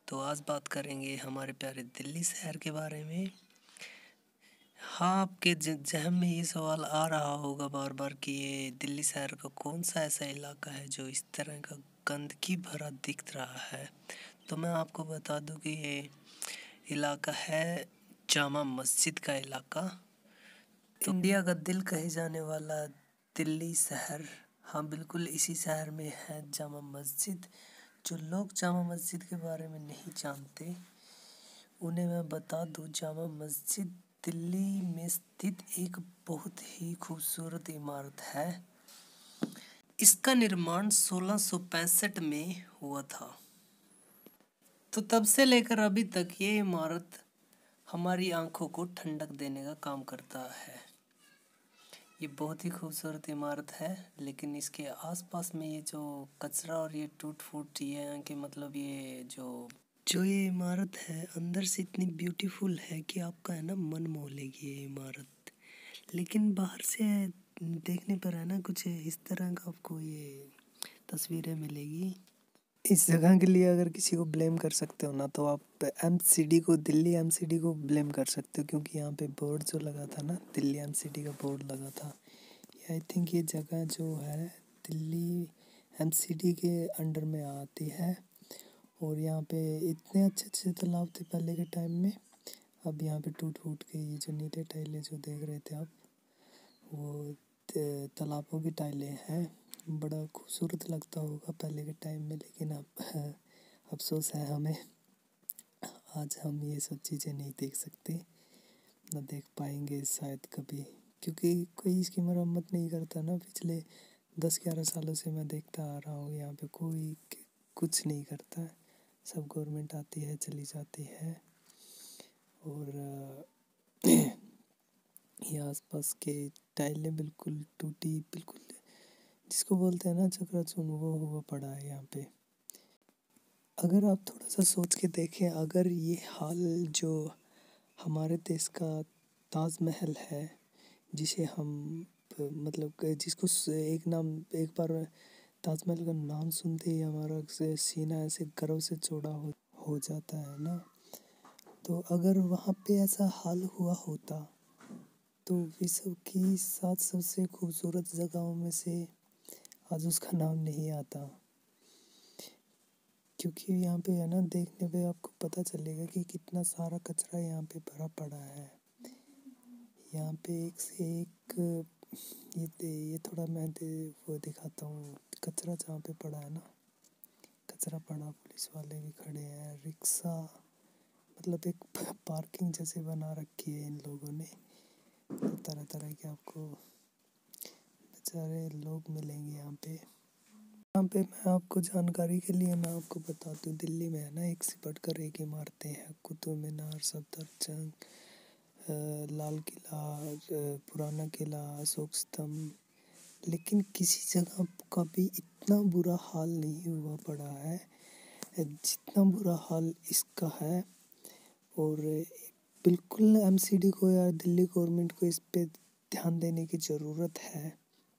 तो आज बात करेंगे हमारे प्यारे दिल्ली शहर के बारे में। हाँ, आपके जहन में ये सवाल आ रहा होगा बार बार कि ये दिल्ली शहर का कौन सा ऐसा इलाका है जो इस तरह का गंदगी भरा दिख रहा है। तो मैं आपको बता दूं कि ये इलाका है जामा मस्जिद का इलाका। तो इंडिया का दिल कहे जाने वाला दिल्ली शहर, हाँ बिल्कुल इसी शहर में है जामा मस्जिद। जो लोग जामा मस्जिद के बारे में नहीं जानते उन्हें मैं बता दूं, जामा मस्जिद दिल्ली में स्थित एक बहुत ही खूबसूरत इमारत है। इसका निर्माण 1665 में हुआ था। तो तब से लेकर अभी तक ये इमारत हमारी आंखों को ठंडक देने का काम करता है। ये बहुत ही खूबसूरत इमारत है, लेकिन इसके आसपास में ये जो कचरा और ये टूट फूट ये है कि मतलब ये जो ये इमारत है अंदर से इतनी ब्यूटीफुल है कि आपका है ना मन मोह लेगी ये इमारत। लेकिन बाहर से देखने पर है ना कुछ इस तरह का आपको ये तस्वीरें मिलेगी। इस जगह के लिए अगर किसी को ब्लेम कर सकते हो ना, तो आप एमसीडी को, दिल्ली एमसीडी को ब्लेम कर सकते हो, क्योंकि यहाँ पे बोर्ड जो लगा था ना, दिल्ली एमसीडी का बोर्ड लगा था। आई थिंक ये जगह जो है दिल्ली एमसीडी के अंडर में आती है। और यहाँ पे इतने अच्छे अच्छे तालाब थे पहले के टाइम में, अब यहाँ पे टूट फूट के ये जो नीले टाइलें जो देख रहे थे आप, वो तालाबों की टाइलें हैं। बड़ा खूबसूरत लगता होगा पहले के टाइम में, लेकिन अब अफसोस है हमें, आज हम ये सब चीज़ें नहीं देख सकते, ना देख पाएंगे शायद कभी, क्योंकि कोई इसकी मरम्मत नहीं करता ना। पिछले 10-11 सालों से मैं देखता आ रहा हूँ, यहाँ पे कोई कुछ नहीं करता है। सब गवर्नमेंट आती है चली जाती है, और ये आसपास के टाइलें बिल्कुल टूटी, बिल्कुल जिसको बोलते हैं ना चकनाचूर, वो हुआ पड़ा है यहाँ पे। अगर आप थोड़ा सा सोच के देखें, अगर ये हाल जो हमारे देश का ताजमहल है, जिसे हम मतलब जिसको एक बार ताजमहल का नाम सुनते ही हमारा सीना ऐसे गर्व से चौड़ा हो जाता है ना। तो अगर वहाँ पे ऐसा हाल हुआ होता तो विश्व की 7 सबसे खूबसूरत जगहों में से आज उसका नाम नहीं आता, क्योंकि यहाँ पे है ना, देखने पे आपको पता चलेगा कि कितना सारा कचरा यहाँ पे भरा पड़ा है। यहाँ पे एक से एक ये थोड़ा मैं वो दिखाता हूँ, कचरा जहाँ पे पड़ा है ना, कचरा पड़ा, पुलिस वाले भी खड़े हैं, रिक्शा, मतलब एक पार्किंग जैसे बना रखी है इन लोगों ने। तो तरह तरह के आपको बेचारे लोग मिलेंगे यहाँ पे। मैं आपको जानकारी के लिए मैं आपको बता दूँ, दिल्ली में है ना एक से बढ़कर एक इमारतें हैं। कुतुब मीनार, सफदरजंग, लाल किला, पुराना किला, अशोक स्तंभ, लेकिन किसी जगह का भी इतना बुरा हाल नहीं हुआ पड़ा है जितना बुरा हाल इसका है। और बिल्कुल एमसीडी को या दिल्ली गवर्नमेंट को इस पे ध्यान देने की ज़रूरत है।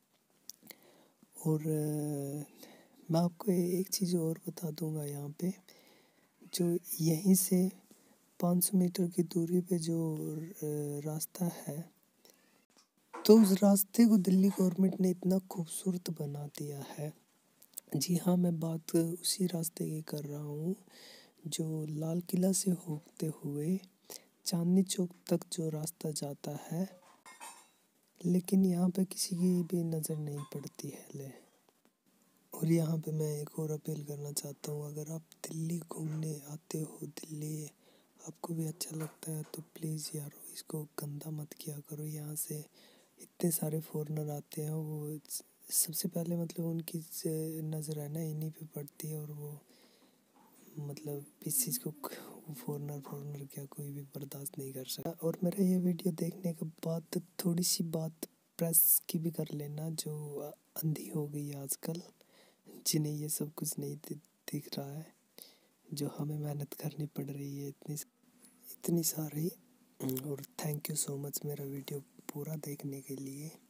और मैं आपको एक चीज़ और बता दूंगा, यहाँ पे जो यहीं से 500 मीटर की दूरी पे जो रास्ता है, तो उस रास्ते को दिल्ली गवर्नमेंट ने इतना खूबसूरत बना दिया है। जी हाँ, मैं बात उसी रास्ते की कर रहा हूँ जो लाल किला से होते हुए चांदनी चौक तक जो रास्ता जाता है, लेकिन यहाँ पे किसी की भी नज़र नहीं पड़ती है। और यहाँ पे मैं एक और अपील करना चाहता हूँ, अगर आप दिल्ली घूमने आते हो, दिल्ली आपको भी अच्छा लगता है, तो प्लीज़ यार इसको गंदा मत किया करो। यहाँ से इतने सारे फॉरेनर आते हैं, वो सबसे पहले मतलब उनकी नज़र है ना इन्हीं पे पड़ती है, और वो मतलब इस चीज़ को फॉरेनर क्या कोई भी बर्दाश्त नहीं कर सकता। और मेरा ये वीडियो देखने के बाद थोड़ी सी बात प्रेस की भी कर लेना, जो अंधी हो गई है आजकल, जिन्हें ये सब कुछ नहीं दिख रहा है, जो हमें मेहनत करनी पड़ रही है इतनी सारी। और थैंक यू सो मच मेरा वीडियो पूरा देखने के लिए।